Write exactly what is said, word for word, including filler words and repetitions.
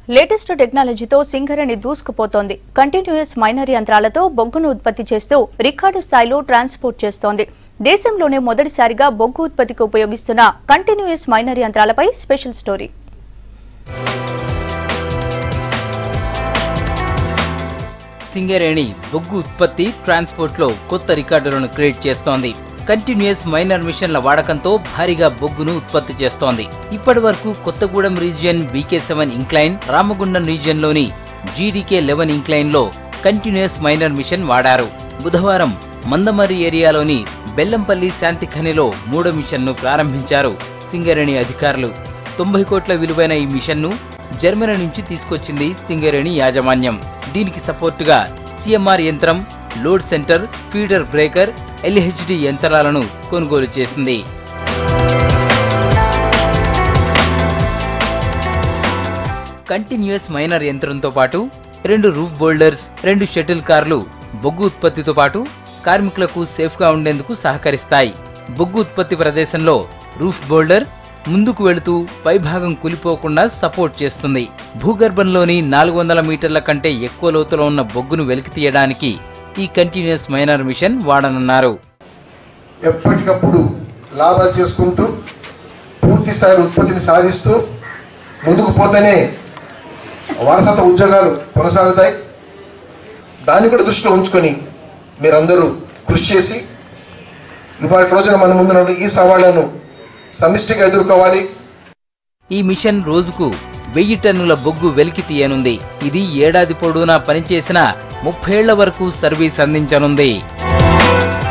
Latest టెక్నాలజీతో Singareni దూసుకుపోతోంది. Continuous minor యంత్రాలతో బొగ్గును ఉత్పత్తి చేస్తూ రికార్డు స్థాయిలో ట్రాన్స్పోర్ట్ చేస్తోంది. దేశంలోనే మొదటిసారిగా బొగ్గు ఉత్పత్తికి ఉపయోగిస్తున్న కంటిన్యూయస్ మైనర్ యంత్రాలపై స్పెషల్ స్టోరీ. సింగరేణి బొగ్గు ఉత్పత్తి ట్రాన్స్పోర్ట్ లో కొత్త రికార్డులను క్రియేట్ చేస్తోంది. కంటిన్యూయస్ మైనర్ మిషన్ల వాడకంతో భారీగా బొగ్గును ఉత్పత్తి చేస్తోంది. ఇప్పటి వరకు Kothagudem region BK seven incline, Ramagundam region లోని జీడీకే లెవెన్ ఇంక్లైన్ లో కంటిన్యూయస్ మైనర్ మిషన్ వాడారు. బుధవారం మందమర్రి ఏరియాలోని బెల్లంపల్లి శాంతి ఖనిలో మూడో మిషన్ ను ప్రారంభించారు సింగరేణి అధికారులు. తొంభై కోట్ల విలువైన ఈ మిషన్ ను జర్మనీ నుంచి తీసుకొచ్చింది సింగరేణి యాజమాన్యం. దీనికి సపోర్టుగా సిఎంఆర్ యంత్రం, load centre, feeder breaker, LHD యంత్రాలను కొనుగోలు చేసింది. కంటిన్యూయస్ మైనర్ యంత్రంతో పాటు రెండు రూఫ్ బోల్డర్స్, రెండు షటిల్ కార్లు బొగ్గు ఉత్పత్తితో పాటు కార్మికులకు సేఫ్ గా ఉండేందుకు సహకరిస్తాయి. బొగ్గు ఉత్పత్తి ప్రదేశంలో రూఫ్ బోల్డర్ ముందుకు వెళుతూ పైభాగం కూలిపోకుండా సపోర్ట్ చేస్తుంది. భూగర్భంలోని నాలుగు వందల మీటర్ల కంటే ఎక్కువ లోతులో ఉన్న బొగ్గును వెలికి తీయడానికి ఈ కంటిన్యూయస్ మైనర్ మిషన్ వాడనున్నారు. ఎప్పటికప్పుడు లాభాలు చేసుకుంటూ పూర్తి స్థాయి ఉత్పత్తిని సాధిస్తూ ముందుకు పోతేనే వారసత్వ ఉద్యోగాలు కొనసాగుతాయి. దాన్ని కూడా దృష్టిలో ఉంచుకొని మీరందరూ కృషి చేసి ఇవాళ రోజున మన ముందున్న ఈ సవాళ్లను సమిష్టిగా ఎదుర్కోవాలి. ఈ మిషన్ రోజుకు వెయ్యి టన్నుల బొగ్గు వెలికి తీయనుంది. ఇది ఏడాది పొడవునా పనిచేసిన ముప్పై ఏళ్ల వరకు సర్వీస్ అందించనుంది.